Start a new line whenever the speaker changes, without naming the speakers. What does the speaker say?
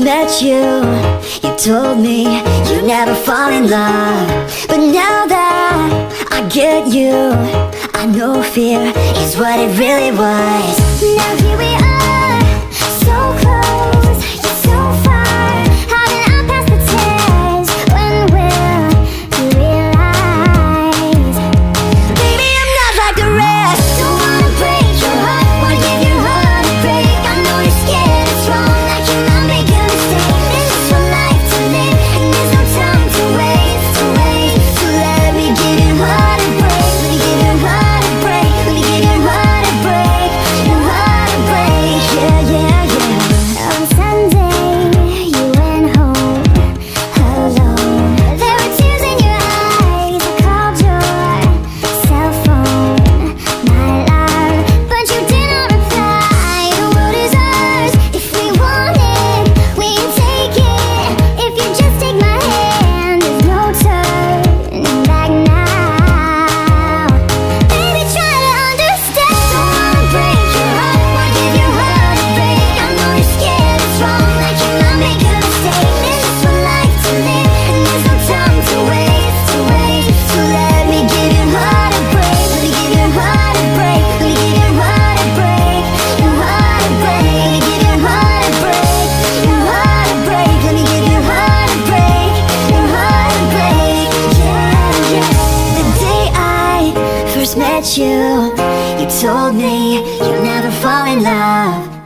met you, you told me you'd never fall in love. But now that I get you, I know fear is what it really was. Now here we are, so close, yet so far. How did I pass the test? When will you realize? Baby, I'm not like the rest. Don't wanna break your heart, wanna give your heart a break. I know you're scared, it's wrong, I cannot make a mistake. There's just one life to live, and there's no time to waste, to waste. So let me give your heart a break. Let me give your heart a break. Let me give your heart a break. Your heart a break, yeah, yeah, yeah. On Sunday, you went home alone. There were tears in your eyes. I called your cell phone, my love, but you did not reply. The world is ours. If we want it, we can take it. If you just take my hand, there's no turning back now. Baby, try to understand. Don't wanna break your heart, wanna give your heart a break. I know you're scared, it's wrong, I cannot make a mistake. There's just one life to live, and there's no time to waste, to waste. So let me give your heart a break. Let me give your heart a break. Let me give your heart a break. Your heart a break. Let me give your heart a break. Your heart a break. Let me give your heart a break. Your heart a break. Yeah, yeah. The day I first met you, you told me you'd never fall in love.